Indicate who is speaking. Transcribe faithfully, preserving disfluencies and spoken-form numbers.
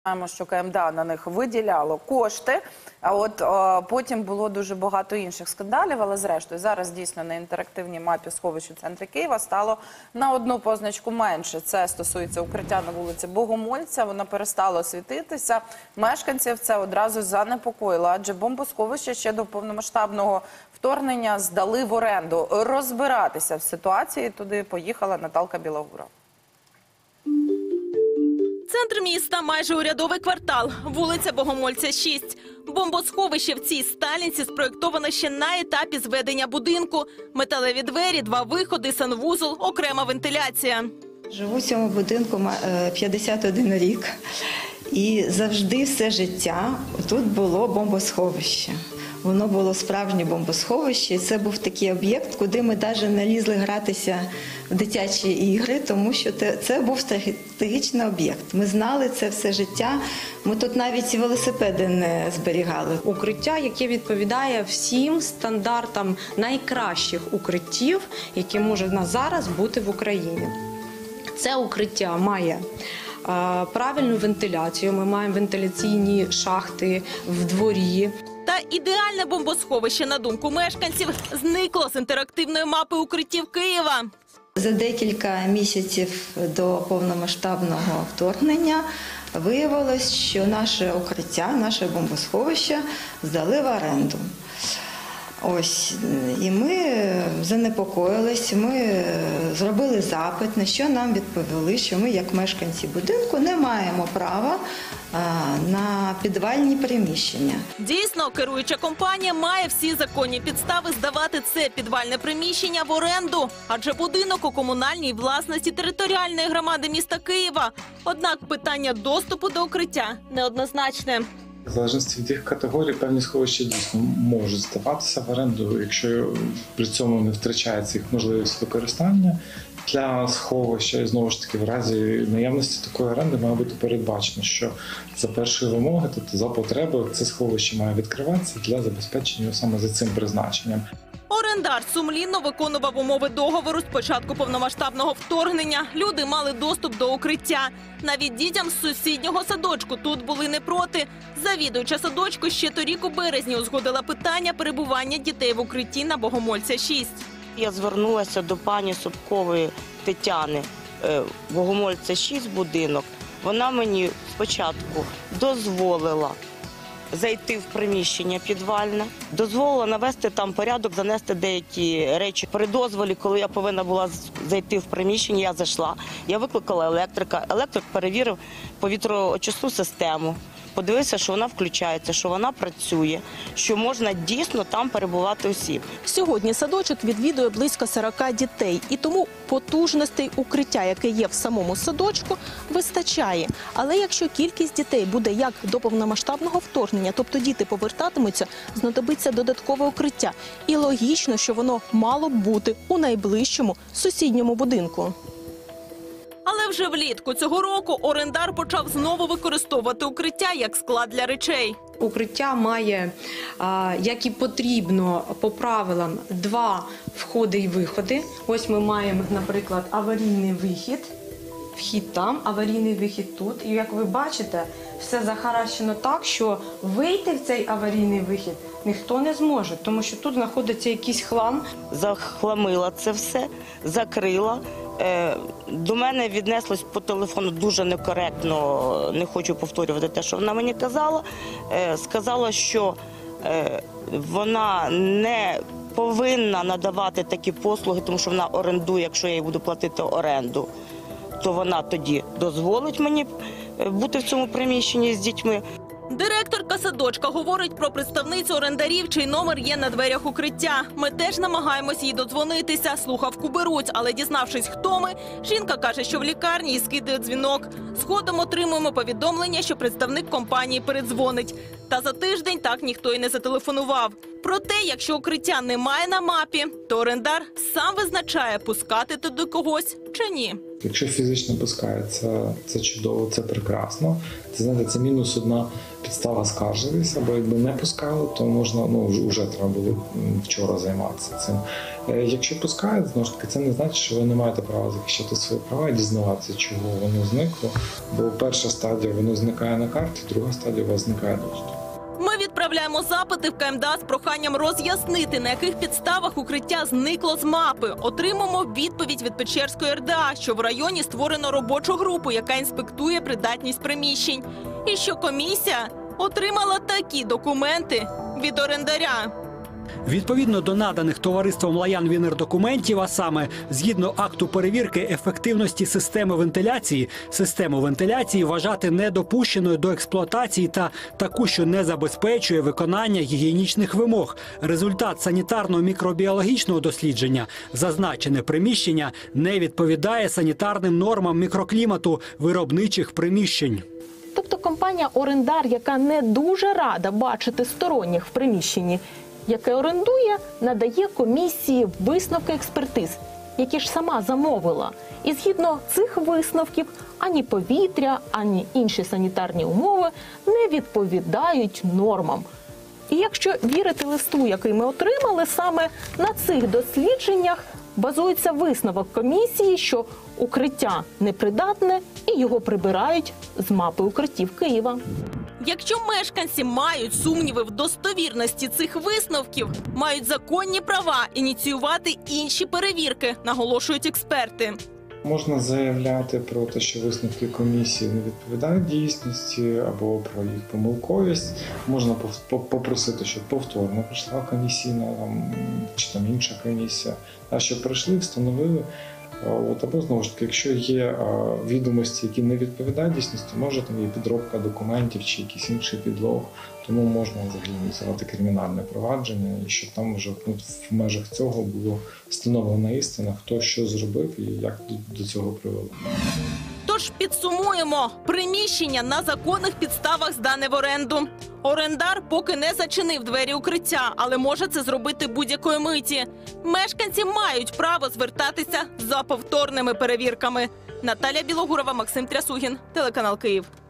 Speaker 1: Знаємо, що КМДА на них виділяло кошти, а от о, потім було дуже багато інших скандалів, але зрештою зараз дійсно на інтерактивній мапі сховищ у центрі Києва стало на одну позначку менше. Це стосується укриття на вулиці Богомольця, воно перестало світитися. Мешканців це одразу занепокоїло, адже бомбосховище ще до повномасштабного вторгнення здали в оренду. Розбиратися в ситуації туди поїхала Наталка Білогура.
Speaker 2: Центр міста – майже урядовий квартал, вулиця Богомольця, шість. Бомбосховище в цій сталінці спроєктовано ще на етапі зведення будинку. Металеві двері, два виходи, санвузол, окрема вентиляція.
Speaker 3: Живу в цьому будинку п'ятдесят один рік. І завжди все життя тут було бомбосховище. Воно було справжнє бомбосховище. Це був такий об'єкт, куди ми навіть не лізли гратися в дитячі ігри, тому що це був стратегічний об'єкт. Ми знали це все життя. Ми тут навіть велосипеди не зберігали.
Speaker 4: Укриття, яке відповідає всім стандартам найкращих укриттів, які можуть на зараз бути в Україні. Це укриття має правильну вентиляцію, ми маємо вентиляційні шахти в дворі.
Speaker 2: Та ідеальне бомбосховище, на думку мешканців, зникло з інтерактивної мапи укриттів Києва.
Speaker 3: За декілька місяців до повномасштабного вторгнення виявилось, що наше укриття, наше бомбосховище здали в оренду. Ось, і ми занепокоїлись, ми зробили запит, на що нам відповіли, що ми, як мешканці будинку, не маємо права а, на підвальні приміщення.
Speaker 2: Дійсно, керуюча компанія має всі законні підстави здавати це підвальне приміщення в оренду, адже будинок у комунальній власності територіальної громади міста Києва. Однак питання доступу до укриття неоднозначне.
Speaker 5: В залежності від їх категорій певні сховища дійсно можуть здаватися в оренду, якщо при цьому не втрачається їх можливість використання для сховища. І знову ж таки, в разі наявності такої оренди має бути передбачено, що за першої вимоги, тобто за потреби, це сховище має відкриватися для забезпечення саме за цим призначенням.
Speaker 2: Орендар сумлінно виконував умови договору з початку повномасштабного вторгнення. Люди мали доступ до укриття. Навіть дітям з сусіднього садочку тут були не проти. Завідуюча садочку ще торік у березні узгодила питання перебування дітей в укритті на Богомольця, шість.
Speaker 6: Я звернулася до пані Собкової Тетяни, Богомольця, шість будинок. Вона мені спочатку дозволила зайти в приміщення підвальне, дозволила навести там порядок, занести деякі речі. При дозволі, коли я повинна була зайти в приміщення, я зайшла. Я викликала електрика. Електрик перевірив повітроочисну систему. Подивився, що вона включається, що вона працює, що можна дійсно там перебувати осіб.
Speaker 2: Сьогодні садочок відвідує близько сорока дітей, і тому потужностей укриття, яке є в самому садочку, вистачає. Але якщо кількість дітей буде як до повномасштабного вторгнення, тобто діти повертатимуться, знадобиться додаткове укриття. І логічно, що воно мало б бути у найближчому сусідньому будинку. Але вже влітку цього року орендар почав знову використовувати укриття як склад для речей.
Speaker 4: Укриття має, як і потрібно по правилам, два входи і виходи. Ось ми маємо, наприклад, аварійний вихід, вхід там, аварійний вихід тут. І як ви бачите, все захаращено так, що вийти в цей аварійний вихід ніхто не зможе, тому що тут знаходиться якийсь хлам.
Speaker 6: Захламила це все, закрила. До мене віднеслось по телефону дуже некоректно, не хочу повторювати те, що вона мені казала. Сказала, що вона не повинна надавати такі послуги, тому що вона орендує, якщо я їй буду платити оренду, то вона тоді дозволить мені бути в цьому приміщенні з дітьми.
Speaker 2: Директорка садочка говорить про представницю орендарів, чий номер є на дверях укриття. Ми теж намагаємось їй додзвонитися, слухавку беруть, але дізнавшись, хто ми, жінка каже, що в лікарні і скидає дзвінок. Згодом отримуємо повідомлення, що представник компанії передзвонить. Та за тиждень так ніхто і не зателефонував. Проте, якщо укриття немає на мапі, то орендар сам визначає, пускати туди когось чи ні.
Speaker 5: Якщо фізично пускається, це чудово, це прекрасно. Це, знаєте, це мінус одна підстава скаржились, або якби не пускали, то можна, ну вже, вже треба було вчора займатися цим. Якщо пускають, знову ж таки, це не значить, що ви не маєте права захищати свої права і дізнаватися, чого воно зникло. Бо перша стадія воно зникає на карті, друга стадія у вас зникає доступ.
Speaker 2: Ми відправляємо запити в КМДА з проханням роз'яснити, на яких підставах укриття зникло з мапи. Отримаємо відповідь від Печерської РДА, що в районі створено робочу групу, яка інспектує придатність приміщень. І що комісія отримала такі документи від орендаря.
Speaker 7: Відповідно до наданих товариством «Лаян-Вінер» документів, а саме згідно акту перевірки ефективності системи вентиляції, систему вентиляції вважати недопущеною до експлуатації та таку, що не забезпечує виконання гігієнічних вимог. Результат санітарно-мікробіологічного дослідження – зазначене приміщення не відповідає санітарним нормам мікроклімату виробничих приміщень.
Speaker 2: Тобто компанія «Орендар», яка не дуже рада бачити сторонніх в приміщенні, яке орендує, надає комісії висновки експертиз, які ж сама замовила. І згідно цих висновків ані повітря, ані інші санітарні умови не відповідають нормам. І якщо вірити листу, який ми отримали, саме на цих дослідженнях базується висновок комісії, що укриття непридатне і його прибирають з мапи укриттів Києва. Якщо мешканці мають сумніви в достовірності цих висновків, мають законні права ініціювати інші перевірки, наголошують експерти.
Speaker 5: Можна заявляти про те, що висновки комісії не відповідають дійсності або про їх помилковість. Можна попросити, щоб повторно прийшла комісійна там, чи там інша комісія, а щоб прийшли, встановили. От, або, знову ж таки, якщо є а, відомості, які не відповідають дійсності, може там є підробка документів чи якийсь інший підлог, тому можна взагалі ініціювати кримінальне провадження, і щоб там вже ну, в межах цього було встановлена істина, хто що зробив і як до, до цього привело.
Speaker 2: Тож підсумуємо, приміщення на законних підставах здане в оренду. Орендар поки не зачинив двері укриття, але може це зробити будь-якої миті. Мешканці мають право звертатися за повторними перевірками. Наталя Білогурова, Максим Трясугін, телеканал Київ.